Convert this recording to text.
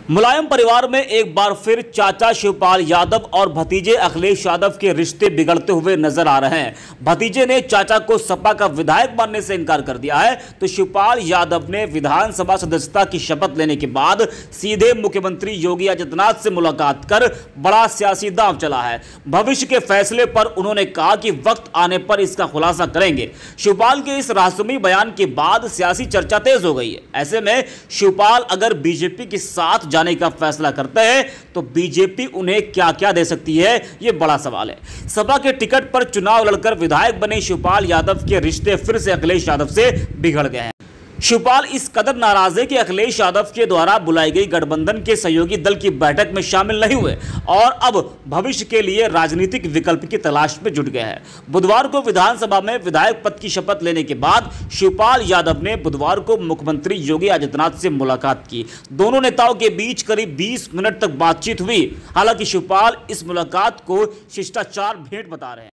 मुलायम परिवार में एक बार फिर चाचा शिवपाल यादव और भतीजे अखिलेश यादव के रिश्ते बिगड़ते हुए नजर आ रहे हैं। भतीजे ने चाचा को सपा का विधायक बनने से इनकार कर दिया है, तो शिवपाल यादव ने विधानसभा सदस्यता की शपथ लेने के बाद सीधे मुख्यमंत्री योगी आदित्यनाथ से मुलाकात कर बड़ा सियासी दांव चला है। भविष्य के फैसले पर उन्होंने कहा कि वक्त आने पर इसका खुलासा करेंगे। शिवपाल के इस रहस्यमयी बयान के बाद सियासी चर्चा तेज हो गई है। ऐसे में शिवपाल अगर बीजेपी के साथ जाने का फैसला करते हैं तो बीजेपी उन्हें क्या क्या दे सकती है, यह बड़ा सवाल है। सपा के टिकट पर चुनाव लड़कर विधायक बने शिवपाल यादव के रिश्ते फिर से अखिलेश यादव से बिगड़ गए हैं। शिवपाल इस कदर नाराज है कि अखिलेश यादव के द्वारा बुलाई गई गठबंधन के सहयोगी दल की बैठक में शामिल नहीं हुए और अब भविष्य के लिए राजनीतिक विकल्प की तलाश में जुट गए हैं। बुधवार को विधानसभा में विधायक पद की शपथ लेने के बाद शिवपाल यादव ने बुधवार को मुख्यमंत्री योगी आदित्यनाथ से मुलाकात की। दोनों नेताओं के बीच करीब 20 मिनट तक बातचीत हुई। हालांकि शिवपाल इस मुलाकात को शिष्टाचार भेंट बता रहे हैं।